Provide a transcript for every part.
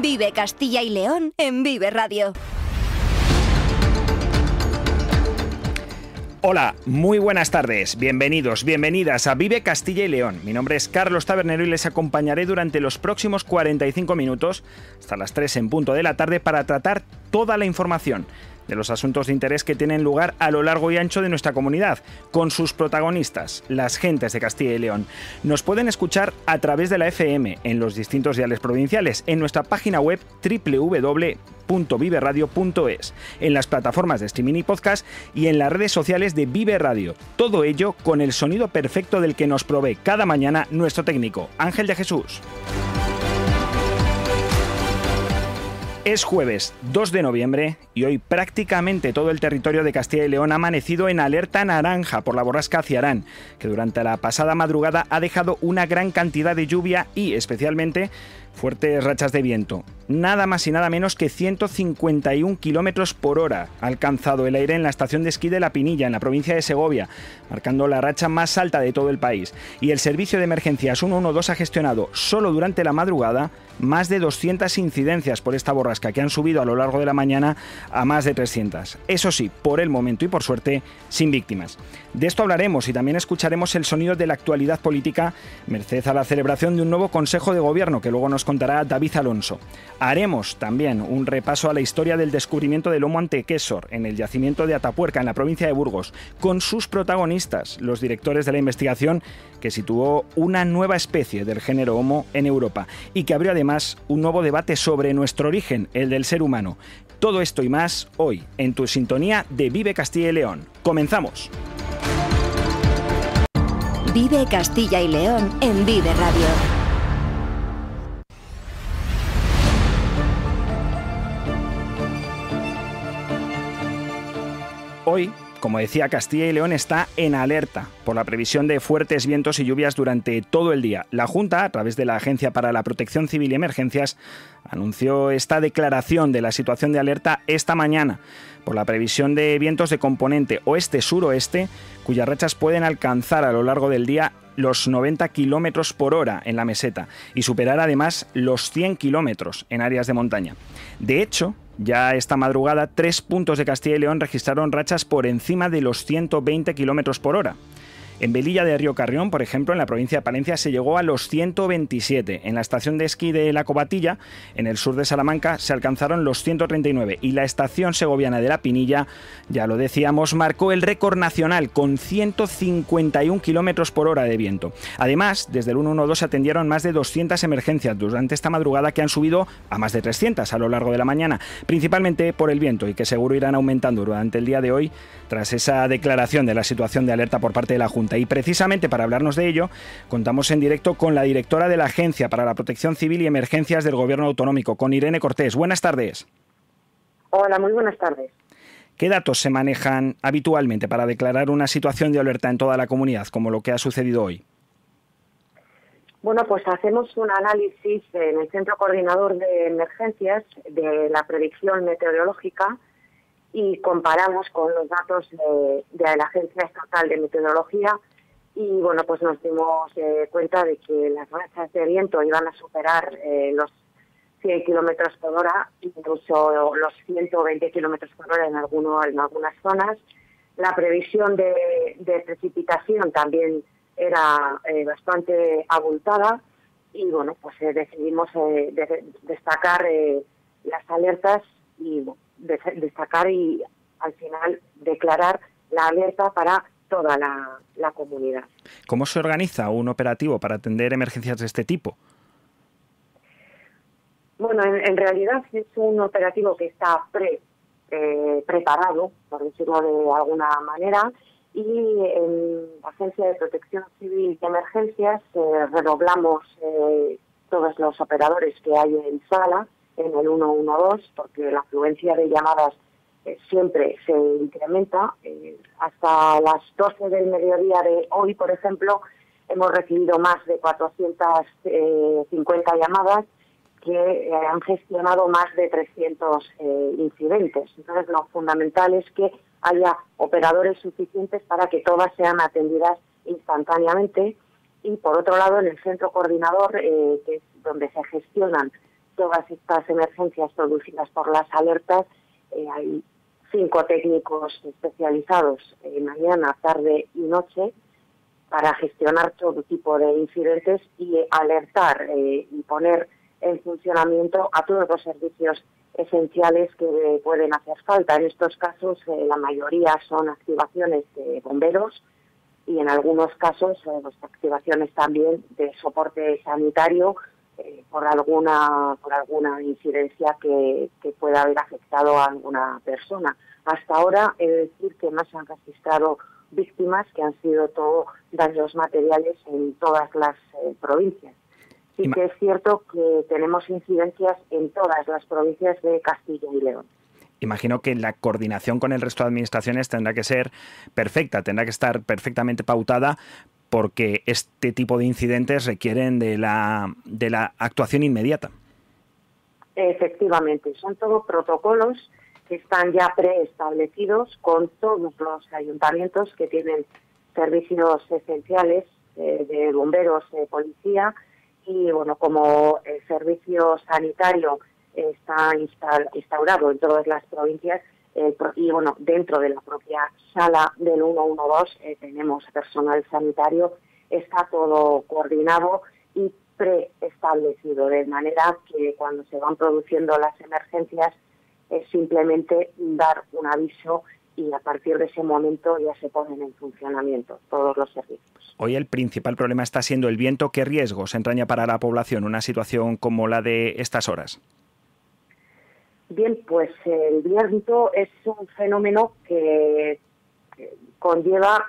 Vive Castilla y León en Vive Radio. Hola, muy buenas tardes, bienvenidos, bienvenidas a Vive Castilla y León. Mi nombre es Carlos Tabernero y les acompañaré durante los próximos 45 minutos, hasta las 3 en punto de la tarde, para tratar toda la información de los asuntos de interés que tienen lugar a lo largo y ancho de nuestra comunidad, con sus protagonistas, las gentes de Castilla y León. Nos pueden escuchar a través de la FM en los distintos diales provinciales, en nuestra página web www.viveradio.es, en las plataformas de streaming y podcast y en las redes sociales de Vive Radio. Todo ello con el sonido perfecto del que nos provee cada mañana nuestro técnico, Ángel de Jesús. Es jueves 2 de noviembre y hoy prácticamente todo el territorio de Castilla y León ha amanecido en alerta naranja por la borrasca Ciarán, que durante la pasada madrugada ha dejado una gran cantidad de lluvia y, especialmente, fuertes rachas de viento. Nada más y nada menos que 151 kilómetros por hora ha alcanzado el aire en la estación de esquí de La Pinilla, en la provincia de Segovia, marcando la racha más alta de todo el país. Y el servicio de emergencias 112 ha gestionado solo durante la madrugada más de 200 incidencias por esta borrasca, que han subido a lo largo de la mañana a más de 300. Eso sí, por el momento y por suerte, sin víctimas. De esto hablaremos y también escucharemos el sonido de la actualidad política, merced a la celebración de un nuevo Consejo de Gobierno, que luego nos contará David Alonso. Haremos también un repaso a la historia del descubrimiento del Homo antecessor en el yacimiento de Atapuerca, en la provincia de Burgos, con sus protagonistas, los directores de la investigación que situó una nueva especie del género Homo en Europa y que abrió además un nuevo debate sobre nuestro origen, el del ser humano. Todo esto y más hoy en tu sintonía de Vive Castilla y León. ¡Comenzamos! Vive Castilla y León en Vive Radio. Hoy, como decía, Castilla y León está en alerta por la previsión de fuertes vientos y lluvias durante todo el día. La Junta, a través de la Agencia para la Protección Civil y Emergencias, anunció esta declaración de la situación de alerta esta mañana por la previsión de vientos de componente oeste-suroeste, cuyas rachas pueden alcanzar a lo largo del día los 90 kilómetros por hora en la meseta y superar además los 100 kilómetros en áreas de montaña. De hecho, ya esta madrugada, 3 puntos de Castilla y León registraron rachas por encima de los 120 kilómetros por hora. En Velilla de Río Carrión, por ejemplo, en la provincia de Palencia, se llegó a los 127. En la estación de esquí de La Covatilla, en el sur de Salamanca, se alcanzaron los 139. Y la estación segoviana de La Pinilla, ya lo decíamos, marcó el récord nacional con 151 kilómetros por hora de viento. Además, desde el 112 se atendieron más de 200 emergencias durante esta madrugada, que han subido a más de 300 a lo largo de la mañana, principalmente por el viento y que seguro irán aumentando durante el día de hoy tras esa declaración de la situación de alerta por parte de la Junta. Y precisamente para hablarnos de ello, contamos en directo con la directora de la Agencia para la Protección Civil y Emergencias del Gobierno Autonómico, con Irene Cortés. Buenas tardes. Hola, muy buenas tardes. ¿Qué datos se manejan habitualmente para declarar una situación de alerta en toda la comunidad, como lo que ha sucedido hoy? Bueno, pues hacemos un análisis en el Centro Coordinador de Emergencias de la predicción meteorológica y comparamos con los datos de la Agencia Estatal de Meteorología y, bueno, pues nos dimos cuenta de que las rachas de viento iban a superar los 100 kilómetros por hora, incluso los 120 kilómetros por hora en algunas zonas. La previsión de precipitación también era bastante abultada y, bueno, pues decidimos destacar las alertas y destacar y al final declarar la alerta para toda la comunidad. ¿Cómo se organiza un operativo para atender emergencias de este tipo? Bueno, en realidad es un operativo que está preparado, por decirlo de alguna manera, y en la Agencia de Protección Civil y Emergencias redoblamos todos los operadores que hay en sala, en el 112, porque la afluencia de llamadas siempre se incrementa. Hasta las 12 del mediodía de hoy, por ejemplo, hemos recibido más de 450 llamadas que han gestionado más de 300 incidentes. Entonces, lo fundamental es que haya operadores suficientes para que todas sean atendidas instantáneamente. Y, por otro lado, en el centro coordinador, que es donde se gestionan todas estas emergencias producidas por las alertas, hay 5 técnicos especializados mañana, tarde y noche para gestionar todo tipo de incidentes y alertar y poner en funcionamiento a todos los servicios esenciales que pueden hacer falta. En estos casos, la mayoría son activaciones de bomberos y en algunos casos activaciones también de soporte sanitario por alguna incidencia que pueda haber afectado a alguna persona. Hasta ahora he de decir que no se han registrado víctimas, que han sido todo daños materiales en todas las provincias. Sí que es cierto que tenemos incidencias en todas las provincias de Castilla y León. Imagino que la coordinación con el resto de administraciones tendrá que ser perfecta, tendrá que estar perfectamente pautada, porque este tipo de incidentes requieren de la actuación inmediata. Efectivamente, son todos protocolos que están ya preestablecidos con todos los ayuntamientos que tienen servicios esenciales de bomberos, policía, y bueno, como el servicio sanitario está instaurado en todas las provincias, y bueno, dentro de la propia sala del 112 tenemos personal sanitario, está todo coordinado y preestablecido, de manera que cuando se van produciendo las emergencias es simplemente dar un aviso y a partir de ese momento ya se ponen en funcionamiento todos los servicios. Hoy el principal problema está siendo el viento. ¿Qué riesgos entraña para la población una situación como la de estas horas? Bien, pues el viento es un fenómeno que conlleva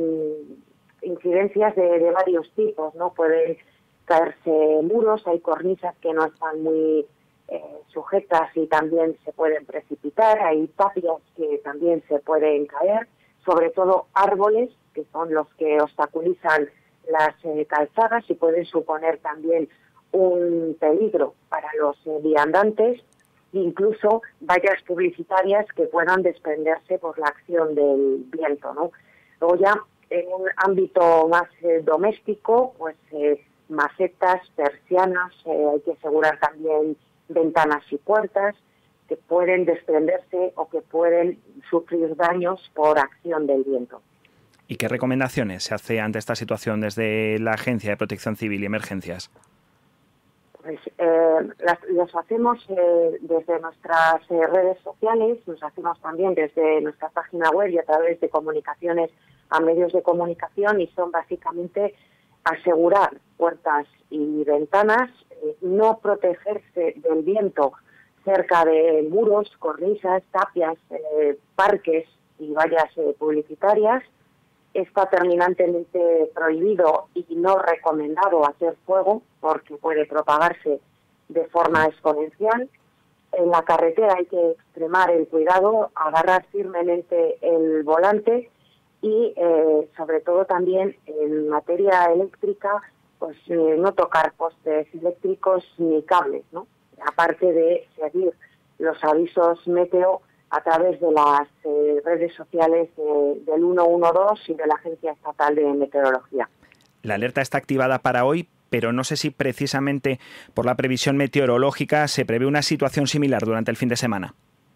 incidencias de varios tipos, ¿no? Pueden caerse muros, hay cornisas que no están muy sujetas y también se pueden precipitar, hay tapias que también se pueden caer, sobre todo árboles, que son los que obstaculizan las calzadas y pueden suponer también un peligro para los viandantes, incluso vallas publicitarias que puedan desprenderse por la acción del viento, ¿no? Luego ya en un ámbito más doméstico, pues macetas, persianas, hay que asegurar también ventanas y puertas que pueden desprenderse o que pueden sufrir daños por acción del viento. ¿Y qué recomendaciones se hace ante esta situación desde la Agencia de Protección Civil y Emergencias? Pues las hacemos desde nuestras redes sociales, nos hacemos también desde nuestra página web y a través de comunicaciones a medios de comunicación, y son básicamente asegurar puertas y ventanas, no protegerse del viento cerca de muros, cornisas, tapias, parques y vallas publicitarias. Está terminantemente prohibido y no recomendado hacer fuego porque puede propagarse de forma exponencial. En la carretera hay que extremar el cuidado, agarrar firmemente el volante y sobre todo también en materia eléctrica, pues no tocar postes eléctricos ni cables, ¿no? Aparte de seguir los avisos meteo a través de las redes sociales del 112 y de la Agencia Estatal de Meteorología. La alerta está activada para hoy, pero no sé si precisamente por la previsión meteorológica se prevé una situación similar durante el fin de semana.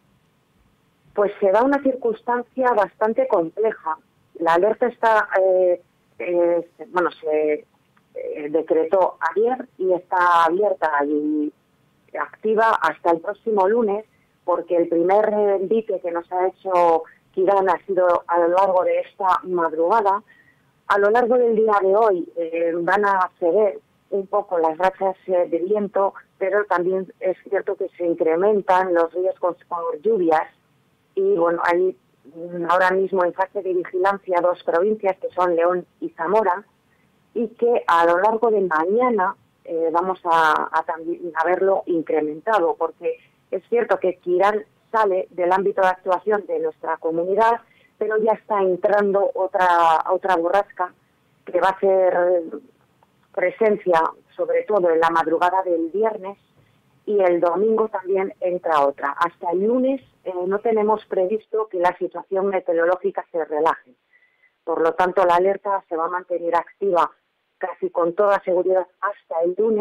Pues se da una circunstancia bastante compleja. La alerta está, se decretó ayer y está abierta y activa hasta el próximo lunes, porque el primer envite que nos ha hecho Kirán ha sido a lo largo de esta madrugada. A lo largo del día de hoy van a ceder un poco las rachas de viento, pero también es cierto que se incrementan los riesgos por lluvias y bueno, hay ahora mismo en fase de vigilancia 2 provincias que son León y Zamora, y que a lo largo de mañana vamos a verlo incrementado, porque es cierto que Kirán sale del ámbito de actuación de nuestra comunidad, pero ya está entrando otra borrasca que va a hacer presencia sobre todo en la madrugada del viernes, y el domingo también entra otra. Hasta el lunes no tenemos previsto que la situación meteorológica se relaje. Por lo tanto, la alerta se va a mantener activa casi con toda seguridad hasta el lunes,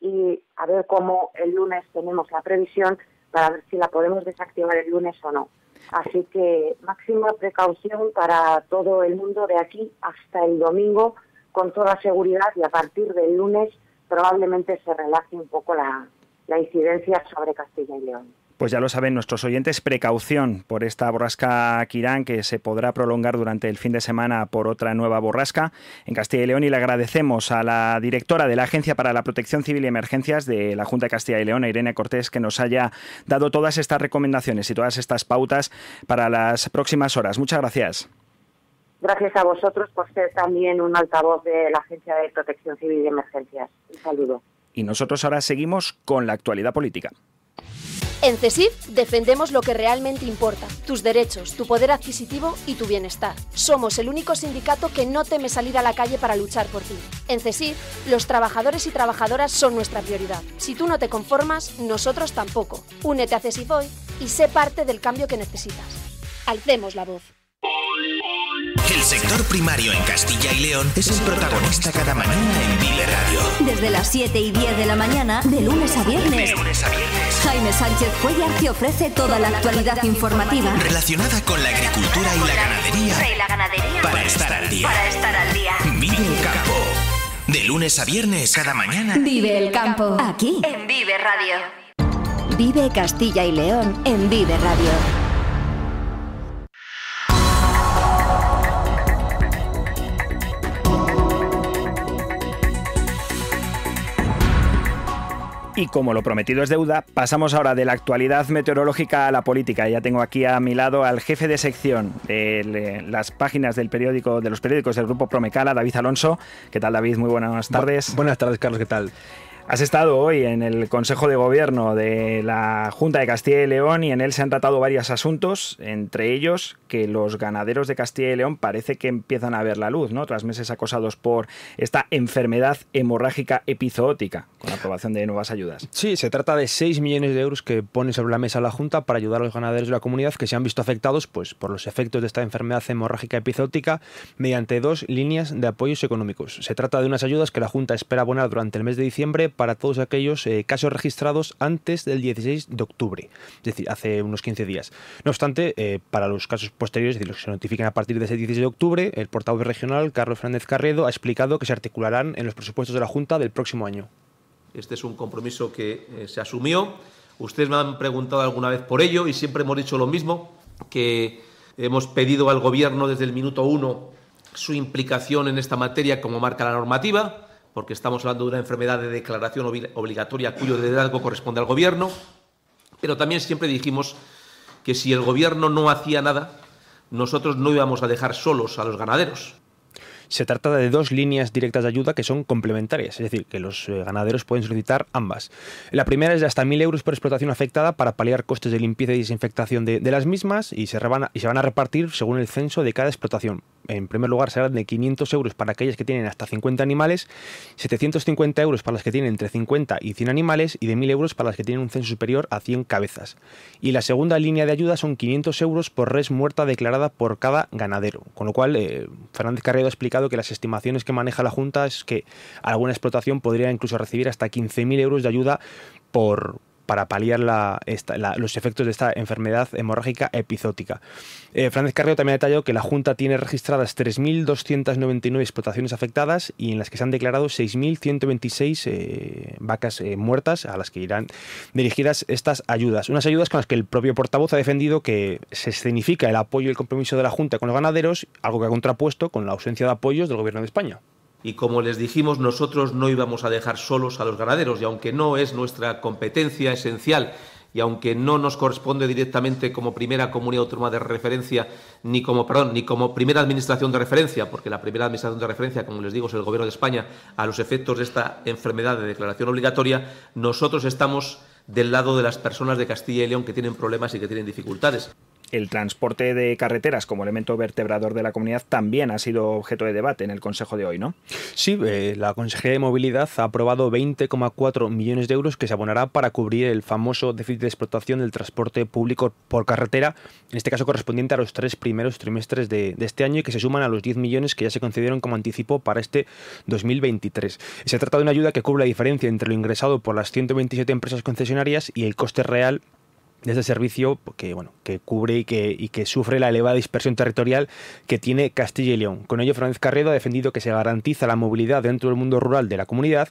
y a ver cómo el lunes tenemos la previsión para ver si la podemos desactivar el lunes o no. Así que máxima precaución para todo el mundo de aquí hasta el domingo, con toda seguridad, y a partir del lunes probablemente se relaje un poco la incidencia sobre Castilla y León. Pues ya lo saben nuestros oyentes, precaución por esta borrasca Kiran, que se podrá prolongar durante el fin de semana por otra nueva borrasca en Castilla y León. Y le agradecemos a la directora de la Agencia para la Protección Civil y Emergencias de la Junta de Castilla y León, a Irene Cortés, que nos haya dado todas estas recomendaciones y todas estas pautas para las próximas horas. Muchas gracias. Gracias a vosotros por ser también un altavoz de la Agencia de Protección Civil y Emergencias. Un saludo. Y nosotros ahora seguimos con la actualidad política. En CESIF defendemos lo que realmente importa, tus derechos, tu poder adquisitivo y tu bienestar. Somos el único sindicato que no teme salir a la calle para luchar por ti. En CESIF, los trabajadores y trabajadoras son nuestra prioridad. Si tú no te conformas, nosotros tampoco. Únete a CESIF hoy y sé parte del cambio que necesitas. Alcemos la voz. El sector primario en Castilla y León es el protagonista cada mañana en Vive Radio. Desde las 7 y 10 de la mañana, de lunes a viernes, Jaime Sánchez Cuellar te ofrece toda la actualidad informativa relacionada con la agricultura y la ganadería. Para estar al día. Vive el campo. De lunes a viernes cada mañana. Vive el campo. Aquí, en Vive Radio. Vive Castilla y León en Vive Radio. Y como lo prometido es deuda, pasamos ahora de la actualidad meteorológica a la política. Ya tengo aquí a mi lado al jefe de sección de las páginas del periódico, de los periódicos del Grupo Promecala, David Alonso. ¿Qué tal, David? Muy buenas tardes. Buenas tardes, Carlos. ¿Qué tal? Has estado hoy en el Consejo de Gobierno de la Junta de Castilla y León y en él se han tratado varios asuntos, entre ellos que los ganaderos de Castilla y León parece que empiezan a ver la luz, ¿no? Tras meses acosados por esta enfermedad hemorrágica epizootica, con la aprobación de nuevas ayudas. Sí, se trata de 6 millones de euros que pone sobre la mesa la Junta para ayudar a los ganaderos de la comunidad que se han visto afectados por los efectos de esta enfermedad hemorrágica epizootica mediante 2 líneas de apoyos económicos. Se trata de unas ayudas que la Junta espera abonar durante el mes de diciembre para todos aquellos casos registrados antes del 16 de octubre, es decir, hace unos 15 días. No obstante, para los casos posteriores, es decir, los que se notifiquen a partir de ese 16 de octubre, el portavoz regional, Carlos Fernández Carriedo, ha explicado que se articularán en los presupuestos de la Junta del próximo año. Este es un compromiso que se asumió. Ustedes me han preguntado alguna vez por ello y siempre hemos dicho lo mismo, que hemos pedido al Gobierno desde el minuto 1 su implicación en esta materia como marca la normativa, porque estamos hablando de una enfermedad de declaración obligatoria cuyo liderazgo corresponde al Gobierno, pero también siempre dijimos que si el Gobierno no hacía nada, nosotros no íbamos a dejar solos a los ganaderos. Se trata de 2 líneas directas de ayuda que son complementarias, es decir, que los ganaderos pueden solicitar ambas. La primera es de hasta 1.000 euros por explotación afectada para paliar costes de limpieza y desinfectación de las mismas y se van a repartir según el censo de cada explotación. En primer lugar, serán de 500 euros para aquellas que tienen hasta 50 animales, 750 euros para las que tienen entre 50 y 100 animales y de 1.000 euros para las que tienen un censo superior a 100 cabezas. Y la segunda línea de ayuda son 500 euros por res muerta declarada por cada ganadero. Con lo cual, Fernández Carriedo ha explicado que las estimaciones que maneja la Junta es que alguna explotación podría incluso recibir hasta 15.000 euros de ayuda para paliar los efectos de esta enfermedad hemorrágica epizootica. Fernández Carriedo también ha detallado que la Junta tiene registradas 3.299 explotaciones afectadas y en las que se han declarado 6.126 vacas muertas a las que irán dirigidas estas ayudas. Unas ayudas con las que el propio portavoz ha defendido que se escenifica el apoyo y el compromiso de la Junta con los ganaderos, algo que ha contrapuesto con la ausencia de apoyos del Gobierno de España. Y como les dijimos, nosotros no íbamos a dejar solos a los ganaderos, y aunque no es nuestra competencia esencial y aunque no nos corresponde directamente como primera comunidad autónoma de referencia ni como primera administración de referencia, porque la primera administración de referencia, como les digo, es el Gobierno de España a los efectos de esta enfermedad de declaración obligatoria, nosotros estamos del lado de las personas de Castilla y León que tienen problemas y que tienen dificultades. El transporte de carreteras como elemento vertebrador de la comunidad también ha sido objeto de debate en el Consejo de hoy, ¿no? Sí, la Consejería de Movilidad ha aprobado 20,4 millones de euros que se abonará para cubrir el famoso déficit de explotación del transporte público por carretera, en este caso correspondiente a los 3 primeros trimestres de este año, y que se suman a los 10 millones que ya se concedieron como anticipo para este 2023. Se trata de una ayuda que cubre la diferencia entre lo ingresado por las 127 empresas concesionarias y el coste real de este servicio que cubre y que sufre la elevada dispersión territorial que tiene Castilla y León. Con ello, Fernández Carriedo ha defendido que se garantiza la movilidad dentro del mundo rural de la comunidad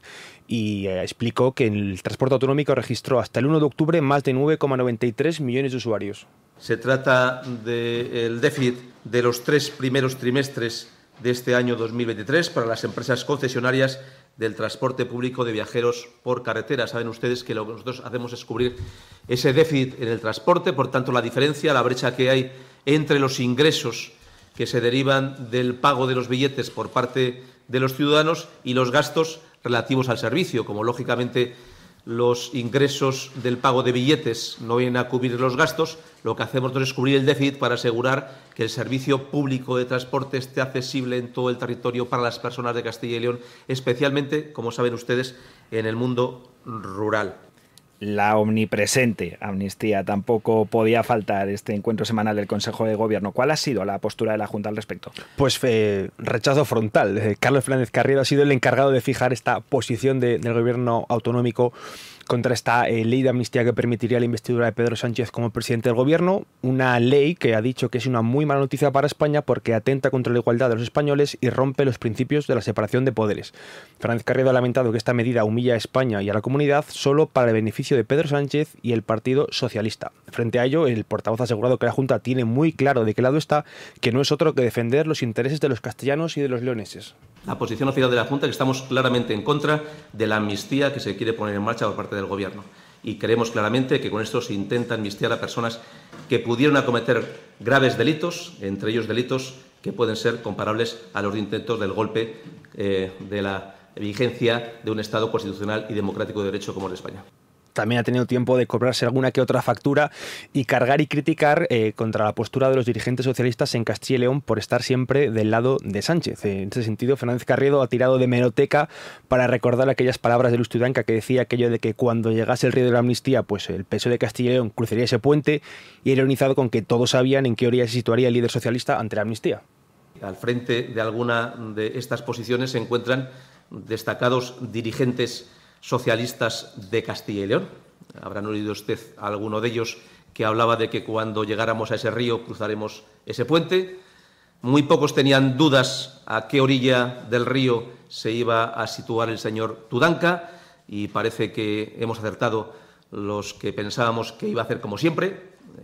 y explicó que el transporte autonómico registró hasta el 1 de octubre más de 9,93 millones de usuarios. Se trata del déficit de los 3 primeros trimestres de este año 2023 para las empresas concesionarias del transporte público de viajeros por carretera. Saben ustedes que lo que nosotros hacemos es cubrir ese déficit en el transporte, por tanto la diferencia, la brecha que hay entre los ingresos que se derivan del pago de los billetes por parte de los ciudadanos y los gastos relativos al servicio. Como lógicamente los ingresos del pago de billetes no vienen a cubrir los gastos, lo que hacemos nosotros es cubrir el déficit para asegurar que el servicio público de transporte esté accesible en todo el territorio para las personas de Castilla y León, especialmente, como saben ustedes, en el mundo rural. La omnipresente amnistía tampoco podía faltar este encuentro semanal del Consejo de Gobierno. ¿Cuál ha sido la postura de la Junta al respecto? Pues rechazo frontal. Carlos Fernández Carriedo ha sido el encargado de fijar esta posición del Gobierno autonómico contra esta ley de amnistía que permitiría la investidura de Pedro Sánchez como presidente del Gobierno, una ley que ha dicho que es una muy mala noticia para España porque atenta contra la igualdad de los españoles y rompe los principios de la separación de poderes. Fernández Carriedo ha lamentado que esta medida humilla a España y a la comunidad solo para el beneficio de Pedro Sánchez y el Partido Socialista. Frente a ello, el portavoz ha asegurado que la Junta tiene muy claro de qué lado está, que no es otro que defender los intereses de los castellanos y de los leoneses. La posición oficial de la Junta es que estamos claramente en contra de la amnistía que se quiere poner en marcha por parte del Gobierno. Y creemos claramente que con esto se intenta amnistiar a personas que pudieron acometer graves delitos, entre ellos delitos que pueden ser comparables a los intentos del golpe de la vigencia de un Estado constitucional y democrático de derecho como el de España. También ha tenido tiempo de cobrarse alguna que otra factura y cargar y criticar contra la postura de los dirigentes socialistas en Castilla y León por estar siempre del lado de Sánchez. En ese sentido, Fernández Carriedo ha tirado de hemeroteca para recordar aquellas palabras de Luis Tudanca que decía aquello de que cuando llegase el río de la amnistía, pues el PSOE de Castilla y León cruzaría ese puente, y ironizado con que todos sabían en qué orilla se situaría el líder socialista ante la amnistía. Al frente de alguna de estas posiciones se encuentran destacados dirigentes socialistas de Castilla y León. Habrán oído usted a alguno de ellos que hablaba de que cuando llegáramos a ese río cruzaremos ese puente. Muy pocos tenían dudas a qué orilla del río se iba a situar el señor Tudanca, y parece que hemos acertado los que pensábamos que iba a hacer como siempre,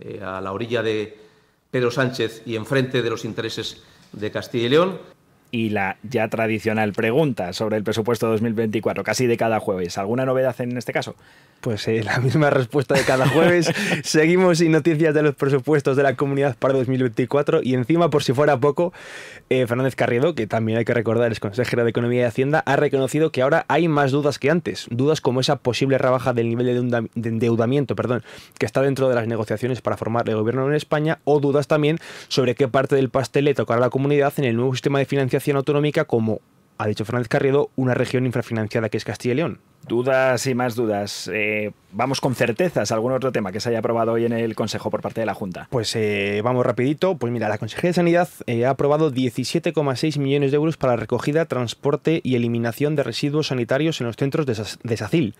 a la orilla de Pedro Sánchez y enfrente de los intereses de Castilla y León. Y la ya tradicional pregunta sobre el presupuesto 2024, casi de cada jueves. ¿Alguna novedad en este caso? Pues la misma respuesta de cada jueves. Seguimos sin noticias de los presupuestos de la Comunidad para 2024 y encima, por si fuera poco, Fernández Carriedo, que también hay que recordar es consejero de Economía y Hacienda, ha reconocido que ahora hay más dudas que antes. Dudas como esa posible rebaja del nivel de endeudamiento que está dentro de las negociaciones para formar el gobierno en España, o dudas también sobre qué parte del pastel le tocará a la comunidad en el nuevo sistema de financiación autonómica, como ha dicho Fernández Carriedo, una región infrafinanciada que es Castilla y León. Dudas y más dudas. Vamos con certezas. ¿Algún otro tema que se haya aprobado hoy en el Consejo por parte de la Junta? Pues vamos rapidito. Pues mira, la Consejería de Sanidad ha aprobado 17,6 millones de euros para la recogida, transporte y eliminación de residuos sanitarios en los centros de SACIL.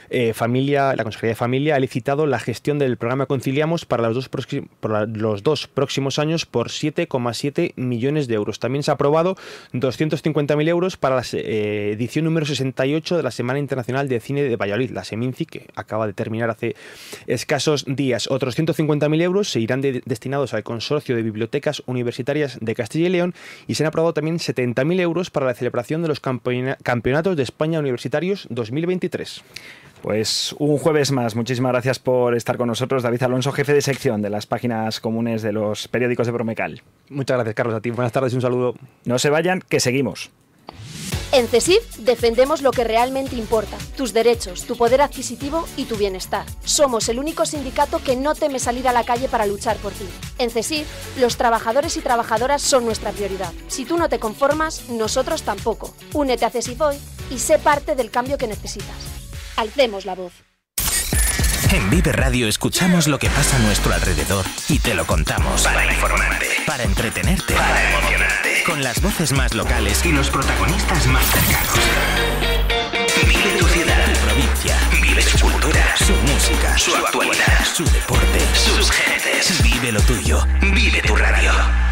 La Consejería de Familia ha licitado la gestión del programa Conciliamos para los dos próximos años por 7,7 millones de euros. También se ha aprobado 250.000 euros para la edición número 68 de la Semana Internacional de Cine de Valladolid, la Seminci, que acaba de terminar hace escasos días. Otros 150.000 euros se irán destinados al Consorcio de Bibliotecas Universitarias de Castilla y León, y se han aprobado también 70.000 euros para la celebración de los Campeonatos de España Universitarios 2023. Pues un jueves más. Muchísimas gracias por estar con nosotros, David Alonso, jefe de sección de las páginas comunes de los periódicos de Promecal. Muchas gracias, Carlos, a ti. Buenas tardes y un saludo. No se vayan, que seguimos. En CESIF defendemos lo que realmente importa, tus derechos, tu poder adquisitivo y tu bienestar. Somos el único sindicato que no teme salir a la calle para luchar por ti. En CESIF, los trabajadores y trabajadoras son nuestra prioridad. Si tú no te conformas, nosotros tampoco. Únete a CESIF hoy y sé parte del cambio que necesitas. Alcemos la voz. En Vive Radio escuchamos lo que pasa a nuestro alrededor y te lo contamos. Para informarte, para entretenerte, para emocionarte. Con las voces más locales y los protagonistas más cercanos. Vive tu ciudad, tu provincia. Vive su cultura, su música, su actualidad, su deporte, sus gentes. Vive lo tuyo. Vive tu radio.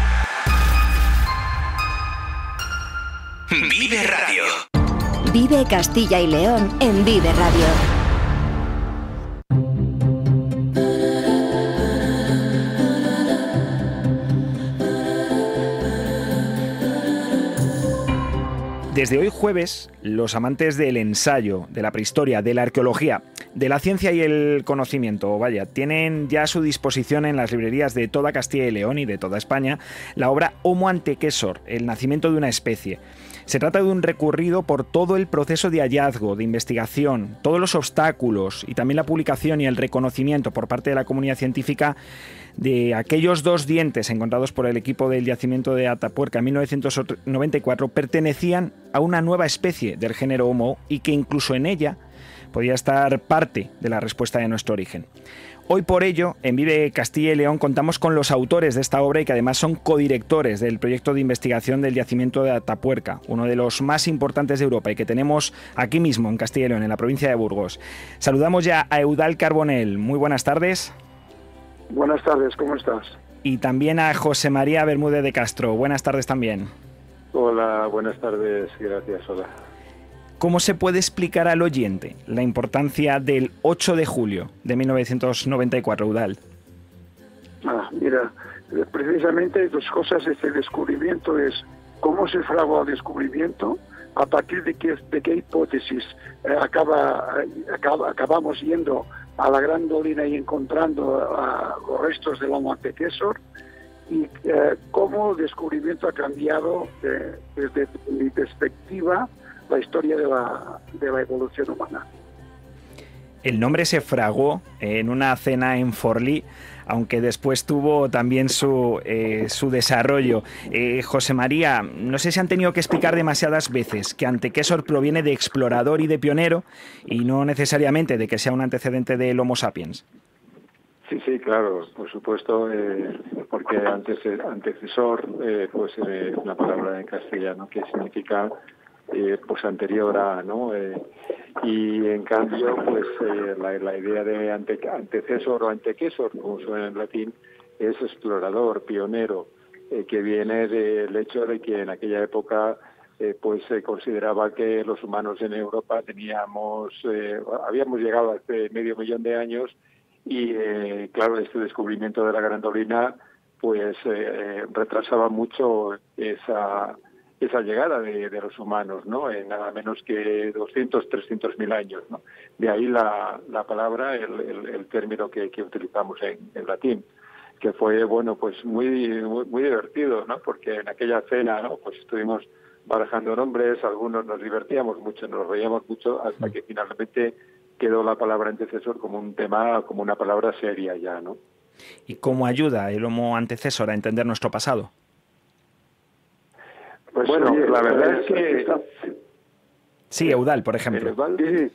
Vive Radio. Vive Castilla y León en Vive Radio. Desde hoy jueves, los amantes del ensayo, de la prehistoria, de la arqueología, de la ciencia y el conocimiento, tienen ya a su disposición en las librerías de toda Castilla y León y de toda España la obra Homo Antecessor, el nacimiento de una especie. Se trata de un recorrido por todo el proceso de hallazgo, de investigación, todos los obstáculos y también la publicación y el reconocimiento por parte de la comunidad científica de aquellos 2 dientes encontrados por el equipo del yacimiento de Atapuerca en 1994 pertenecían a una nueva especie del género Homo y que incluso en ella podía estar parte de la respuesta de nuestro origen. Hoy por ello, en Vive Castilla y León contamos con los autores de esta obra y que además son codirectores del proyecto de investigación del yacimiento de Atapuerca, uno de los más importantes de Europa y que tenemos aquí mismo en Castilla y León, en la provincia de Burgos. Saludamos ya a Eudald Carbonell. Muy buenas tardes. Buenas tardes, ¿cómo estás? Y también a José María Bermúdez de Castro. Buenas tardes también. Hola, buenas tardes, gracias, hola. ¿Cómo se puede explicar al oyente la importancia del 8 de julio de 1994, Eudald? Mira, precisamente 2 cosas. Este descubrimiento es cómo se fraguó el descubrimiento, a partir de qué hipótesis acabamos yendo a la Gran Dolina y encontrando los restos del Homo Antecessor, y cómo el descubrimiento ha cambiado desde mi perspectiva la historia de la evolución humana. El nombre se fraguó en una cena en Forlí, aunque después tuvo también su desarrollo. José María, no sé si han tenido que explicar demasiadas veces que Antecessor proviene de explorador y de pionero y no necesariamente de que sea un antecedente del Homo sapiens. Sí, claro, por supuesto, porque antecesor pues es una palabra en castellano que significa pues anterior a, ¿no? Y en cambio, pues la idea de antecesor o antecessor, como suena en latín, es explorador, pionero, que viene del hecho de que en aquella época pues se consideraba que los humanos en Europa habíamos llegado hace 500.000 de años y claro, este descubrimiento de la Gran Dolina pues retrasaba mucho esa llegada de los humanos, ¿no? En nada menos que 300.000 años, ¿no? De ahí la palabra, el término que utilizamos en latín, que fue, bueno, pues muy divertido, ¿no? Porque en aquella cena, ¿no? Pues estuvimos barajando nombres, algunos nos divertíamos mucho, nos reíamos mucho, hasta que finalmente quedó la palabra antecesor como un tema, como una palabra seria ya, ¿no? ¿Y cómo ayuda el Homo Antecessor a entender nuestro pasado? Pues bueno, oye, la verdad es que... Sí, Eudald, por ejemplo. Sí.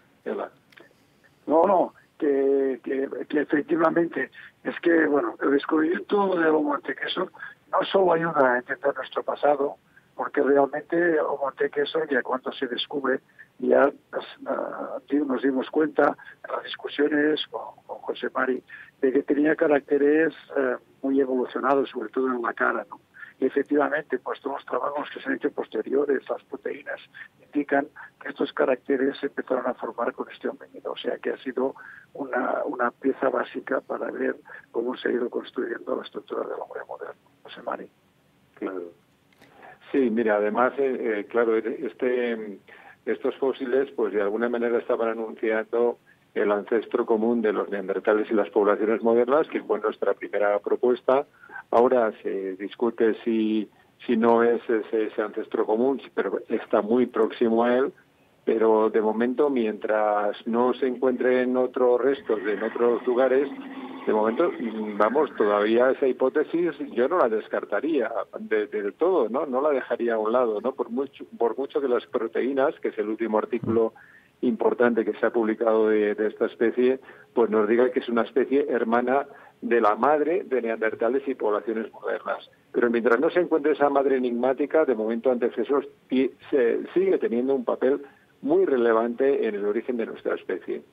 No, que efectivamente es que, bueno, el descubrimiento del Homo Antecessor no solo ayuda a entender nuestro pasado, porque realmente Homo Antecessor, ya cuando se descubre, ya nos dimos cuenta en las discusiones con José Mari de que tenía caracteres muy evolucionados, sobre todo en la cara, ¿no? Y efectivamente, pues todos los trabajos que se han hecho posteriores, las proteínas, indican que estos caracteres se empezaron a formar con este homínido. O sea que ha sido una pieza básica para ver cómo se ha ido construyendo la estructura del hombre moderno. José Mari. Claro. Sí, mira, además, claro, estos fósiles, pues de alguna manera estaban anunciando el ancestro común de los neandertales y las poblaciones modernas, que fue nuestra primera propuesta. Ahora se discute si si no es ese ancestro común, pero está muy próximo a él. Pero de momento, mientras no se encuentren otros restos en otros lugares, de momento, vamos, todavía esa hipótesis yo no la descartaría del todo, no la dejaría a un lado, ¿no? Por mucho que las proteínas, que es el último artículo importante que se ha publicado de esta especie, pues nos diga que es una especie hermana de la madre de neandertales y poblaciones modernas. Pero mientras no se encuentre esa madre enigmática, de momento Antecesor sigue teniendo un papel muy relevante en el origen de nuestra especie.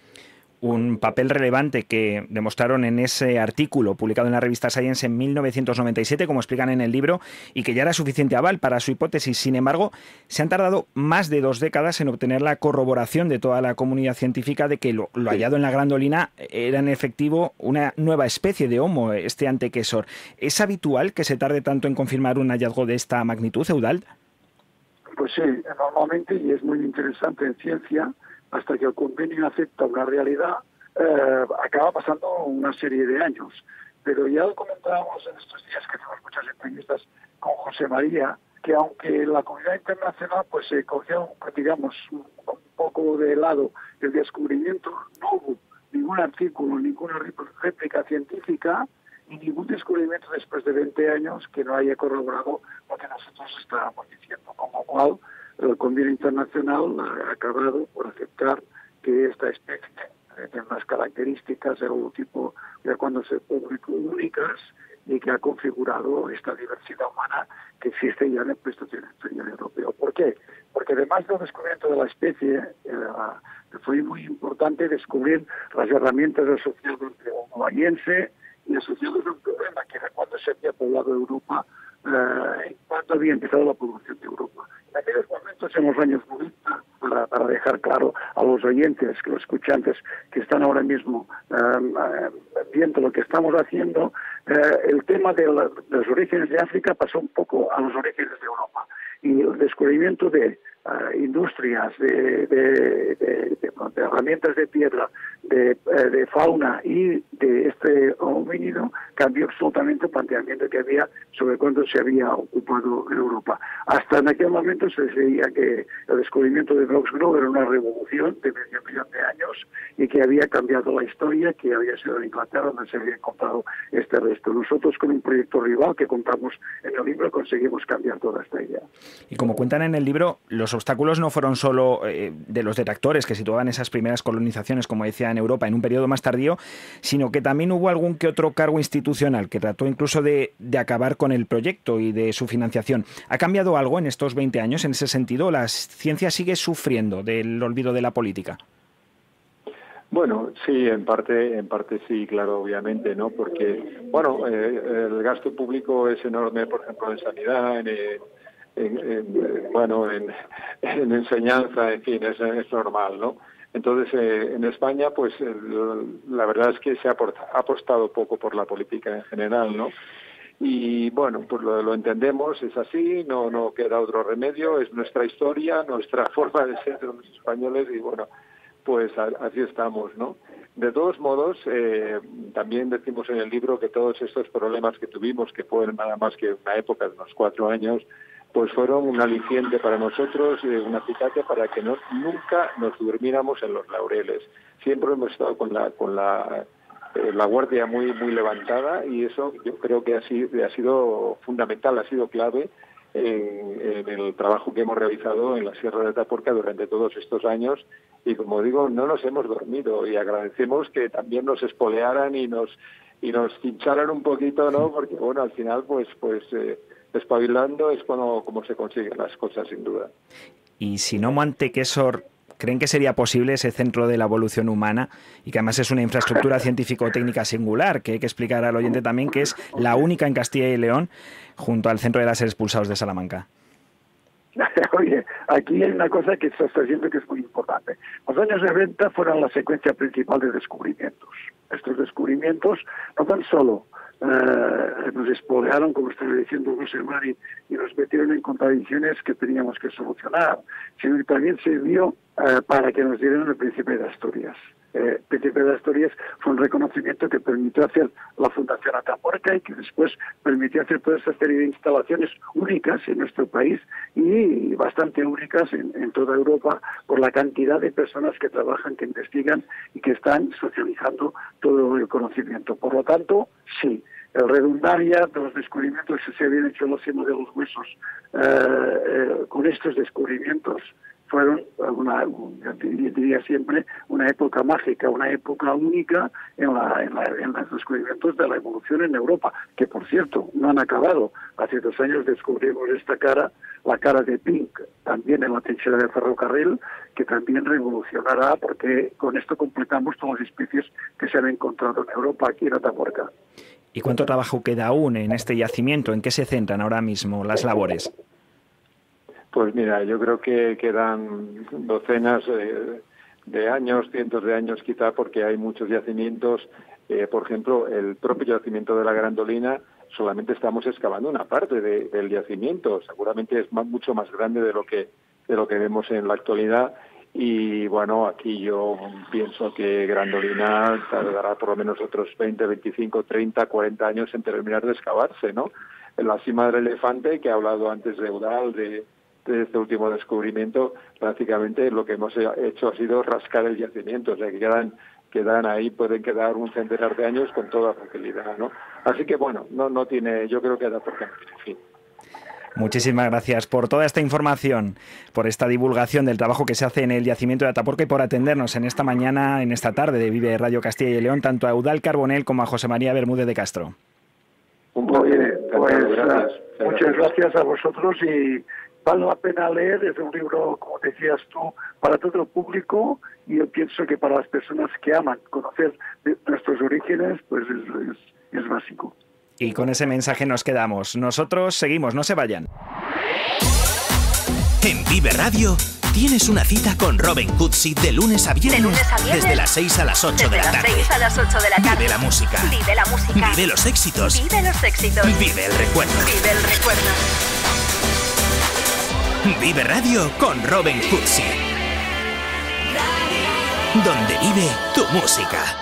Un papel relevante que demostraron en ese artículo publicado en la revista Science en 1997, como explican en el libro, y que ya era suficiente aval para su hipótesis. Sin embargo, se han tardado más de 2 décadas en obtener la corroboración de toda la comunidad científica de que lo hallado en la Grandolina era en efectivo una nueva especie de Homo, este Antequesor. ¿Es habitual que se tarde tanto en confirmar un hallazgo de esta magnitud, Eudald? Pues sí, normalmente, y es muy interesante en ciencia, hasta que el convenio acepta una realidad, acaba pasando una serie de años. Pero ya lo comentábamos en estos días que hicimos muchas entrevistas con José María, que aunque la comunidad internacional pues se cogió, digamos, un poco de lado el descubrimiento, no hubo ningún artículo, ninguna réplica científica y ningún descubrimiento después de 20 años que no haya corroborado lo que nosotros estábamos diciendo, con lo cual el convenio internacional ha acabado por aceptar que esta especie tiene unas características de algún tipo de cuando se publicó únicas y que ha configurado esta diversidad humana que existe ya en el Pleistoceno europeo. ¿Por qué? Porque además del descubrimiento de la especie, fue muy importante descubrir las herramientas asociadas entre Homo bahiense y asociados a un problema que era cuando se había poblado Europa, cuando había empezado la población de Europa. En aquellos momentos, en los años 90, para dejar claro a los oyentes, los escuchantes que están ahora mismo viendo lo que estamos haciendo, el tema de los orígenes de África pasó un poco a los orígenes de Europa. Y el descubrimiento de industrias, de herramientas de piedra, de fauna y de este homínido cambió absolutamente el planteamiento que había sobre cuándo se había ocupado Europa. Hasta en aquel momento se decía que el descubrimiento de Box Grove era una revolución de medio millón de años y que había cambiado la historia, que había sido en Inglaterra donde se había encontrado este resto. Nosotros, con un proyecto rival que contamos en el libro, conseguimos cambiar toda esta idea. Y como cuentan en el libro, los obstáculos no fueron solo de los detractores que situaban esas primeras colonizaciones, como decía, en Europa en un periodo más tardío, sino que también hubo algún que otro cargo institucional que trató incluso de acabar con el proyecto y de su financiación. ¿Ha cambiado algo en estos 20 años en ese sentido? ¿La ciencia sigue sufriendo del olvido de la política? Bueno, sí, en parte sí, claro, obviamente, ¿no? Porque, bueno, el gasto público es enorme, por ejemplo, en sanidad, en enseñanza, en fin, es normal, ¿no? Entonces, en España, pues la verdad es que se ha apostado poco por la política en general, ¿no? Y bueno, pues lo entendemos, es así, no queda otro remedio, es nuestra historia, nuestra forma de ser de los españoles y bueno, pues así estamos, ¿no? De todos modos, también decimos en el libro que todos estos problemas que tuvimos, que fueron nada más que una época de unos 4 años, pues fueron un aliciente para nosotros, un acicate para que nunca nos durmiéramos en los laureles. Siempre hemos estado con la guardia muy levantada y eso yo creo que ha sido fundamental, ha sido clave en el trabajo que hemos realizado en la Sierra de Atapuerca durante todos estos años y como digo, no nos hemos dormido y agradecemos que también nos espolearan y nos pincharan un poquito, ¿no? Porque bueno, al final pues espabilando es como se consiguen las cosas, sin duda. Y si no, Antequesor, ¿creen que sería posible ese centro de la evolución humana y que además es una infraestructura científico-técnica singular, que hay que explicar al oyente también que es la única en Castilla y León junto al Centro de Láseres Pulsados de Salamanca? Oye, aquí hay una cosa que se está diciendo que es muy importante. Los años 90 fueron la secuencia principal de descubrimientos. Estos descubrimientos no tan solo nos espolearon, como estaba diciendo José Mari, y nos metieron en contradicciones que teníamos que solucionar, sino que también sirvió para que nos dieran el Príncipe de Asturias. Príncipe de Asturias, fue un reconocimiento que permitió hacer la Fundación Atapuerca y que después permitió hacer toda esa serie de instalaciones únicas en nuestro país y bastante únicas en toda Europa por la cantidad de personas que trabajan, que investigan y que están socializando todo el conocimiento. Por lo tanto, sí, el redundar ya de los descubrimientos que se habían hecho en la cima de los huesos con estos descubrimientos fueron diría siempre una época mágica, una época única en los descubrimientos de la evolución en Europa, que por cierto no han acabado. Hace 2 años descubrimos esta cara, la cara de Pink, también en la trinchera del ferrocarril, que también revolucionará, porque con esto completamos todas las especies que se han encontrado en Europa, aquí en Atapuerca. ¿Y cuánto trabajo queda aún en este yacimiento? ¿En qué se centran ahora mismo las labores? Pues mira, yo creo que quedan docenas de años, cientos de años quizá, porque hay muchos yacimientos. Por ejemplo, el propio yacimiento de la Grandolina, solamente estamos excavando una parte del yacimiento. Seguramente es mucho más grande de lo que vemos en la actualidad. Y bueno, aquí yo pienso que Grandolina tardará por lo menos otros 20, 25, 30, 40 años en terminar de excavarse, ¿no? En la cima del Elefante, que ha hablado antes de Eudal, de este último descubrimiento, prácticamente lo que hemos hecho ha sido rascar el yacimiento, o sea que quedan ahí, pueden quedar un centenar de años con toda facilidad, ¿no? Así que bueno, no tiene, yo creo que da por fin. Muchísimas gracias por toda esta información, por esta divulgación del trabajo que se hace en el yacimiento de Atapuerca y por atendernos en esta mañana, en esta tarde de Vive Radio Castilla y León, tanto a Eudal Carbonell como a José María Bermúdez de Castro. Oye, pues muchas gracias a vosotros y vale la pena leer, es un libro, como decías tú, para todo el público y yo pienso que para las personas que aman conocer nuestros orígenes, pues es básico. Y con ese mensaje nos quedamos. Nosotros seguimos, no se vayan. En Vive Radio tienes una cita con Robin Cutsi de lunes a viernes, desde las 6 a las 8 de la tarde. Desde las 6 a las 8 de la tarde. Vive la música. Vive la música. Vive los éxitos. Vive los éxitos. Vive el recuerdo. Vive el recuerdo. Vive Radio con Robin Cutsi. Donde vive tu música.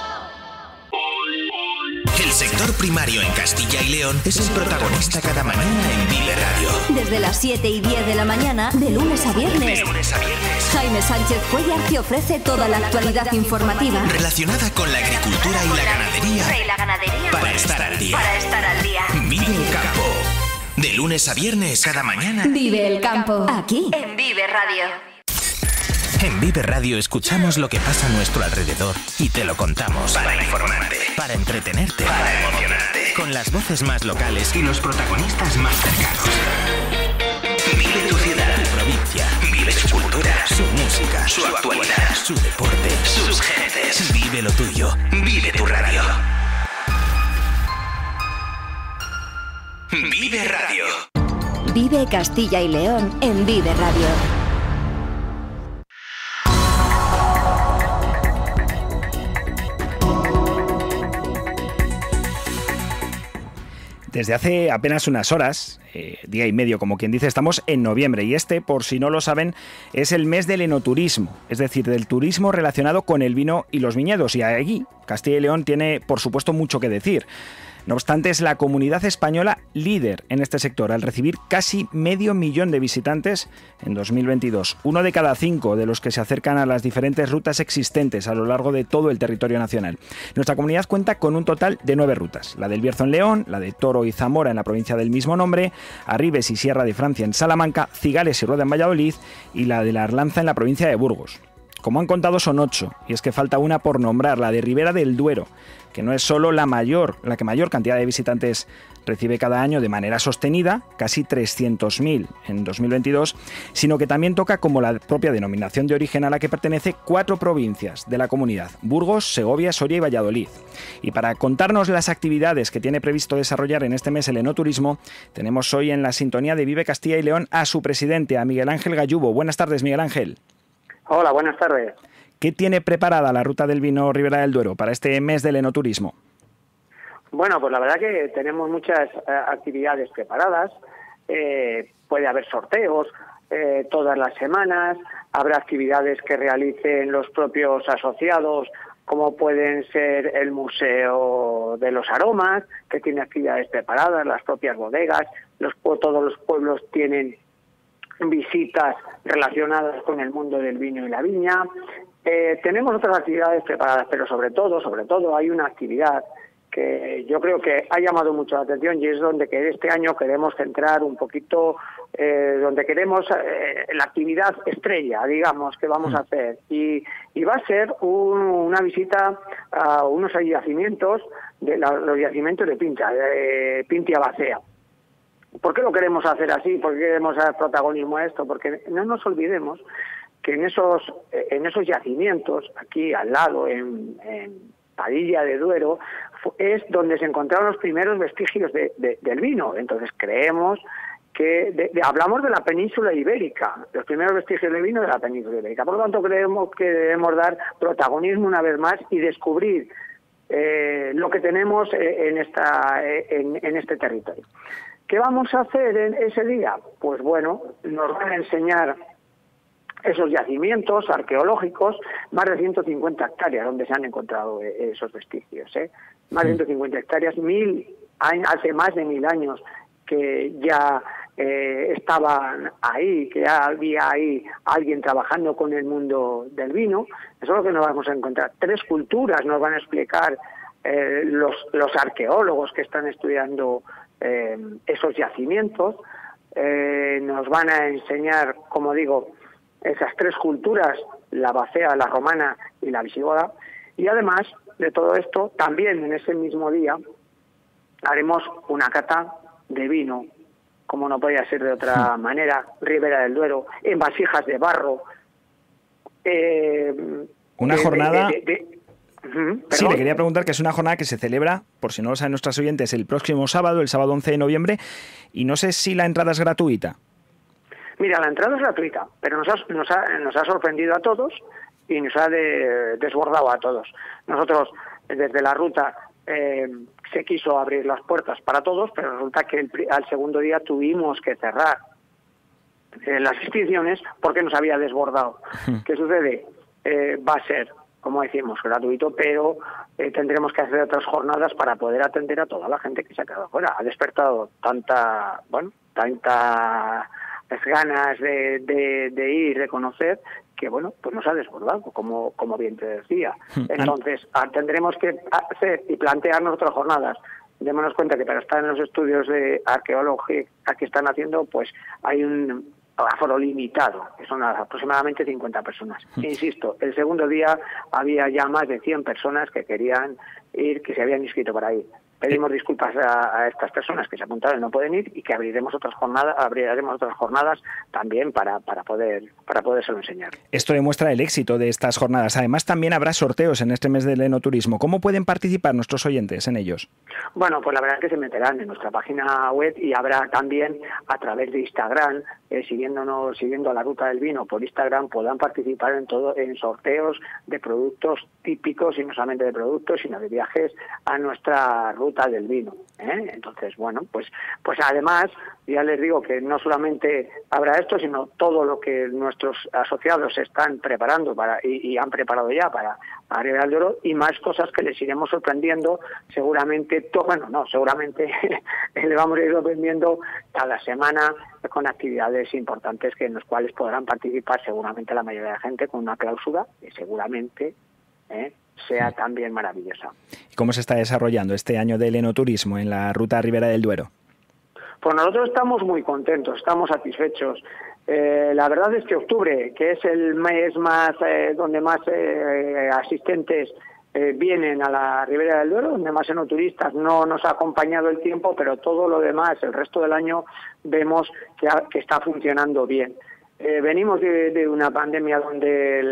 El sector primario en Castilla y León es el protagonista cada mañana en Vive Radio. Desde las 7 y 10 de la mañana, de lunes a viernes. Jaime Sánchez Cuellar te ofrece toda la actualidad informativa relacionada con la agricultura y la ganadería. Para estar al día. Vive el campo. De lunes a viernes, cada mañana. Vive el campo. Aquí, en Vive Radio. En Vive Radio escuchamos lo que pasa a nuestro alrededor y te lo contamos. Para informarte, para entretenerte, para emocionarte. Con las voces más locales y los protagonistas más cercanos. Vive tu ciudad, tu provincia. Vive su cultura, su música, su actualidad, su deporte, sus gentes. Vive lo tuyo. Vive tu radio. Vive Radio. Vive Castilla y León en Vive Radio. Desde hace apenas unas horas, día y medio como quien dice, estamos en noviembre y este, por si no lo saben, es el mes del enoturismo, es decir, del turismo relacionado con el vino y los viñedos. Y aquí, Castilla y León tiene, por supuesto, mucho que decir. No obstante, es la comunidad española líder en este sector, al recibir casi 500.000 de visitantes en 2022. 1 de cada 5 de los que se acercan a las diferentes rutas existentes a lo largo de todo el territorio nacional. Nuestra comunidad cuenta con un total de 9 rutas. La del Bierzo en León, la de Toro y Zamora en la provincia del mismo nombre, Arribes y Sierra de Francia en Salamanca, Cigales y Rueda en Valladolid y la de la Arlanza en la provincia de Burgos. Como han contado, son 8, y es que falta una por nombrar, la de Ribera del Duero, que no es solo la que mayor cantidad de visitantes recibe cada año de manera sostenida, casi 300.000 en 2022, sino que también toca, como la propia denominación de origen a la que pertenece, 4 provincias de la comunidad: Burgos, Segovia, Soria y Valladolid. Y para contarnos las actividades que tiene previsto desarrollar en este mes el enoturismo, tenemos hoy en la sintonía de Vive Castilla y León a su presidente, a Miguel Ángel Gallubo. Buenas tardes, Miguel Ángel. Hola, buenas tardes. ¿Qué tiene preparada la ruta del vino Ribera del Duero para este mes del enoturismo? Bueno, pues la verdad que tenemos muchas actividades preparadas. Puede haber sorteos todas las semanas, habrá actividades que realicen los propios asociados como pueden ser el Museo de los Aromas, que tiene actividades preparadas, las propias bodegas, todos los pueblos tienen visitas relacionadas con el mundo del vino y la viña. Tenemos otras actividades preparadas, pero sobre todo hay una actividad que yo creo que ha llamado mucho la atención y es donde que este año queremos centrar un poquito, donde queremos la actividad estrella, digamos, que vamos a hacer. Y va a ser una visita a unos yacimientos, los yacimientos de Pintia Bacea. ¿Por qué lo queremos hacer así? ¿Por qué queremos dar protagonismo a esto? Porque no nos olvidemos que en esos yacimientos, aquí al lado, en Padilla de Duero, es donde se encontraron los primeros vestigios del vino. Entonces creemos que hablamos de la península ibérica, los primeros vestigios del vino de la península ibérica. Por lo tanto, creemos que debemos dar protagonismo una vez más y descubrir lo que tenemos en este territorio. ¿Qué vamos a hacer en ese día? Pues bueno, nos van a enseñar esos yacimientos arqueológicos, más de 150 hectáreas donde se han encontrado esos vestigios. Más de 150 hectáreas, hace más de 1000 años que ya estaban ahí, que había ahí alguien trabajando con el mundo del vino. Eso es lo que nos vamos a encontrar. 3 culturas nos van a explicar los arqueólogos que están estudiando esos yacimientos. Nos van a enseñar, como digo, esas 3 culturas, la bacea, la romana y la visigoda. Y además de todo esto, también en ese mismo día haremos una cata de vino, como no podía ser de otra manera, Ribera del Duero, en vasijas de barro. Una jornada... Sí, le quería preguntar que es una jornada que se celebra, por si no lo saben nuestros oyentes, el próximo sábado, el sábado 11 de noviembre, y no sé si la entrada es gratuita. Mira, la entrada es gratuita, pero nos ha sorprendido a todos y nos ha desbordado a todos. Nosotros, desde la ruta, se quiso abrir las puertas para todos, pero resulta que al segundo día tuvimos que cerrar las inscripciones porque nos había desbordado. ¿Qué sucede? Va a ser, como decimos, gratuito, pero tendremos que hacer otras jornadas para poder atender a toda la gente que se ha quedado fuera. Ha despertado tantas ganas de ir, de conocer, que bueno, pues nos ha desbordado, como bien te decía. Entonces, tendremos que hacer y plantearnos otras jornadas. Démonos cuenta que para estar en los estudios de arqueología que están haciendo, pues hay un aforo limitado, que son aproximadamente 50 personas. Insisto, el segundo día había ya más de 100 personas que querían ir, que se habían inscrito para ir. Pedimos disculpas a estas personas que se apuntaron y no pueden ir, y que abriremos otras jornadas también para podérselo enseñar. Esto demuestra el éxito de estas jornadas. Además, también habrá sorteos en este mes del enoturismo. ¿Cómo pueden participar nuestros oyentes en ellos? Bueno, pues la verdad es que se meterán en nuestra página web y habrá también a través de Instagram, siguiendo la Ruta del Vino por Instagram, podrán participar en sorteos de productos típicos, y no solamente de productos, sino de viajes a nuestra Ruta del Vino. Entonces, bueno, pues además, ya les digo que no solamente habrá esto, sino todo lo que nuestros asociados están preparando y han preparado ya para Ribera del Duero, y más cosas que les iremos sorprendiendo seguramente, seguramente le vamos a ir sorprendiendo cada semana con actividades importantes en las cuales podrán participar seguramente la mayoría de la gente, con una cláusula que seguramente sea también maravillosa. ¿Y cómo se está desarrollando este año del enoturismo en la Ruta Ribera del Duero? Pues nosotros estamos muy contentos, estamos satisfechos. La verdad es que octubre, que es el mes más donde más asistentes vienen a la Ribera del Duero, donde más enoturistas, no nos ha acompañado el tiempo, pero todo lo demás, el resto del año, vemos que está funcionando bien. Venimos de una pandemia donde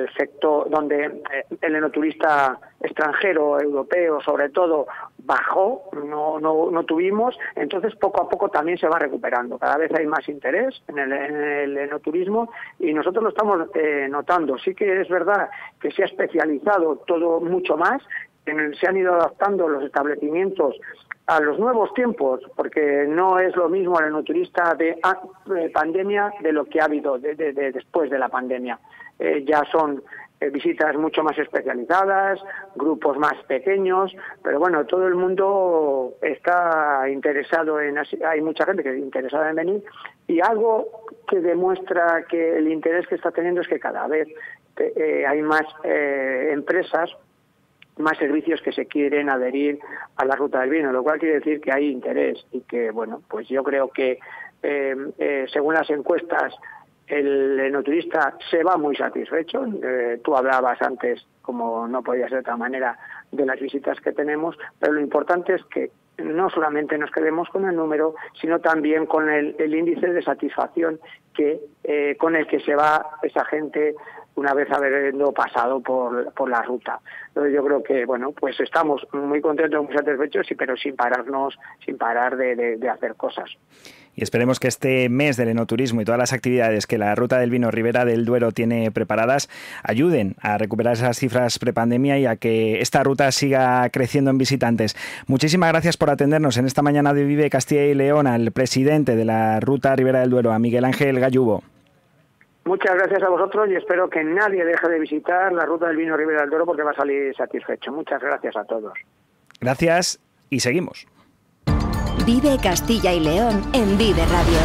el enoturista extranjero, europeo sobre todo, bajó, no tuvimos, entonces poco a poco también se va recuperando. Cada vez hay más interés en el enoturismo, y nosotros lo estamos notando. Sí que es verdad que se ha especializado todo mucho más, se han ido adaptando los establecimientos a los nuevos tiempos, porque no es lo mismo el enoturista de pandemia de lo que ha habido después de la pandemia. Ya son visitas mucho más especializadas, grupos más pequeños, pero bueno, todo el mundo está interesado hay mucha gente que está interesada en venir, y algo que demuestra que el interés que está teniendo es que cada vez hay más empresas, más servicios que se quieren adherir a la ruta del vino, lo cual quiere decir que hay interés y que, bueno, pues yo creo que según las encuestas el enoturista se va muy satisfecho. Tú hablabas antes, como no podía ser de otra manera, de las visitas que tenemos, pero lo importante es que no solamente nos quedemos con el número, sino también con el índice de satisfacción con el que se va esa gente una vez habiendo pasado por la ruta. Entonces yo creo que, bueno, pues estamos muy contentos, muy satisfechos, pero sin parar de hacer cosas. Y esperemos que este mes del enoturismo y todas las actividades que la Ruta del Vino Ribera del Duero tiene preparadas ayuden a recuperar esas cifras prepandemia y a que esta ruta siga creciendo en visitantes. Muchísimas gracias por atendernos en esta mañana de Vive Castilla y León al presidente de la Ruta Ribera del Duero, a Miguel Ángel Gallubo. Muchas gracias a vosotros y espero que nadie deje de visitar la Ruta del Vino Ribera del Duero porque va a salir satisfecho. Muchas gracias a todos. Gracias y seguimos. Vive Castilla y León en Vive Radio.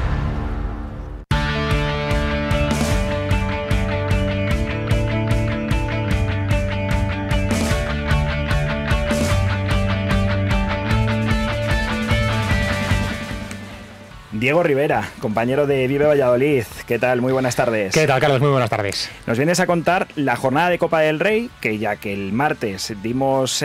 Diego Rivera, compañero de Vive Valladolid. ¿Qué tal? Muy buenas tardes. ¿Qué tal, Carlos? Muy buenas tardes. Nos vienes a contar la jornada de Copa del Rey, que ya que el martes dimos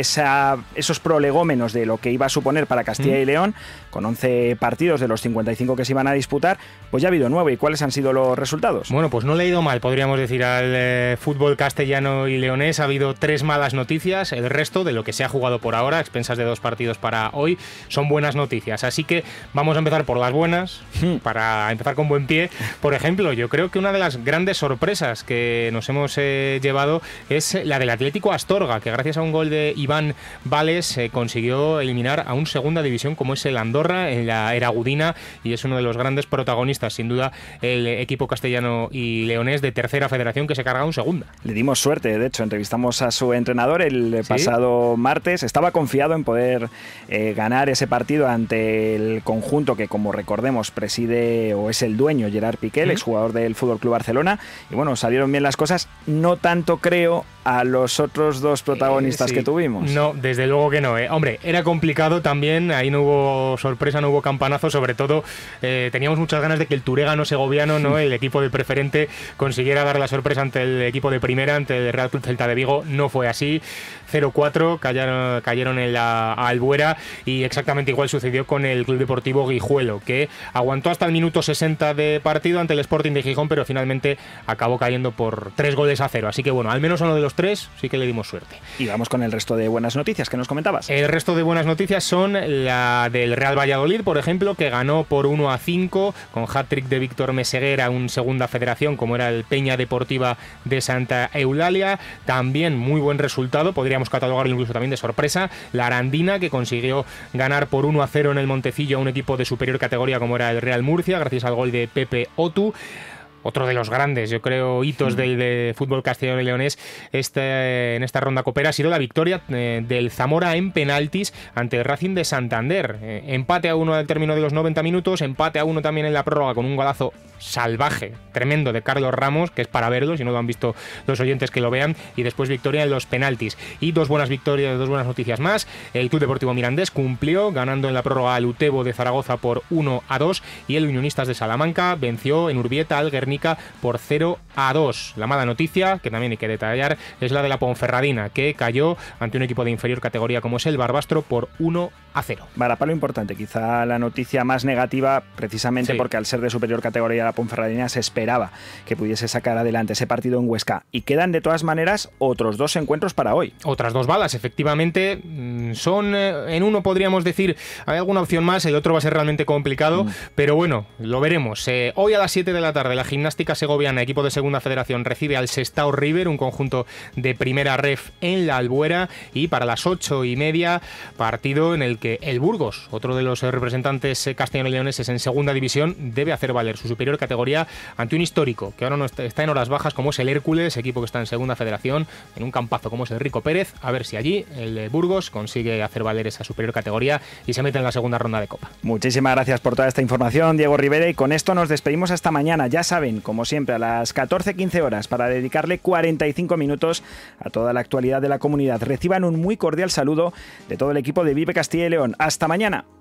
esos prolegómenos de lo que iba a suponer para Castilla y León, con 11 partidos de los 55 que se iban a disputar, pues ya ha habido 9. ¿Y cuáles han sido los resultados? Bueno, pues no le ha ido mal, podríamos decir, al fútbol castellano y leonés. Ha habido 3 malas noticias. El resto de lo que se ha jugado por ahora, a expensas de 2 partidos para hoy, son buenas noticias. Así que vamos a empezar por las buenas, para empezar con buen pie. Por ejemplo, yo creo que una de las grandes sorpresas que nos hemos llevado es la del Atlético Astorga, que gracias a un gol de Iván Vales consiguió eliminar a un segunda división como es el Andorra en la era Gudina, y es uno de los grandes protagonistas, sin duda, el equipo castellano y leonés de tercera federación que se carga un segunda. Le dimos suerte, de hecho, entrevistamos a su entrenador el pasado martes. Estaba confiado en poder ganar ese partido ante el conjunto que, como recordemos, preside o es el dueño Gerard Piqué, el exjugador del FC Barcelona, y bueno, salieron bien las cosas, no tanto creo a los otros 2 protagonistas que tuvimos. No, desde luego que no. Hombre, era complicado también, ahí no hubo sorpresa, no hubo campanazo, sobre todo teníamos muchas ganas de que el turégano segoviano, ¿no? El equipo de preferente, consiguiera dar la sorpresa ante el equipo de primera, ante el Real Club Celta de Vigo. No fue así. 0-4, cayeron en la Albuera, y exactamente igual sucedió con el Club Deportivo Guijuelo, que aguantó hasta el minuto 60 de partido ante el Sporting de Gijón, pero finalmente acabó cayendo por 3-0. Así que bueno, al menos a uno de los 3 sí que le dimos suerte. Y vamos con el resto de buenas noticias que nos comentabas. El resto de buenas noticias son la del Real Valladolid, por ejemplo, que ganó por 1-5 con hat-trick de Víctor Meseguer a un segunda federación como era el Peña Deportiva de Santa Eulalia. También muy buen resultado, podríamos catalogarlo incluso también de sorpresa, la Arandina, que consiguió ganar por 1-0 en el Montecillo a un equipo de superior categoría como era el Real Murcia, gracias al gol de Pepe Otu. Otro de los grandes, yo creo, hitos del fútbol castellano y leonés en esta ronda copera ha sido la victoria del Zamora en penaltis ante el Racing de Santander. Empate a 1 al término de los 90 minutos, empate a 1 también en la prórroga con un golazo salvaje, tremendo, de Carlos Ramos, que es para verlo, si no lo han visto los oyentes que lo vean, y después victoria en los penaltis. Y 2 buenas victorias, 2 buenas noticias más. El Club Deportivo Mirandés cumplió, ganando en la prórroga al Utebo de Zaragoza por 1-2, y el Unionistas de Salamanca venció en Urbieta al Guernica por 0-2. La mala noticia, que también hay que detallar, es la de la Ponferradina, que cayó ante un equipo de inferior categoría como es el Barbastro por 1-0. Varapalo importante, quizá la noticia más negativa, precisamente porque al ser de superior categoría la Ponferradina se esperaba que pudiese sacar adelante ese partido en Huesca. Y quedan de todas maneras otros 2 encuentros para hoy. Otras 2 balas, efectivamente. Son en uno podríamos decir, hay alguna opción más, el otro va a ser realmente complicado, pero bueno, lo veremos. Hoy a las 7 de la tarde la Gimnástica Segoviana, equipo de segunda federación, recibe al Sestao River, un conjunto de primera ref en la Albuera, y para las 8:30 partido en el que el Burgos, otro de los representantes castellano y leoneses en segunda división, debe hacer valer su superior superior categoría ante un histórico que ahora no está en horas bajas, como es el Hércules, equipo que está en segunda federación, en un campazo como es el Rico Pérez. A ver si allí el Burgos consigue hacer valer esa superior categoría y se mete en la segunda ronda de Copa. Muchísimas gracias por toda esta información, Diego Rivera, y con esto nos despedimos hasta mañana. Ya saben, como siempre, a las 14:15 horas para dedicarle 45 minutos a toda la actualidad de la comunidad. Reciban un muy cordial saludo de todo el equipo de Vive Castilla y León. ¡Hasta mañana!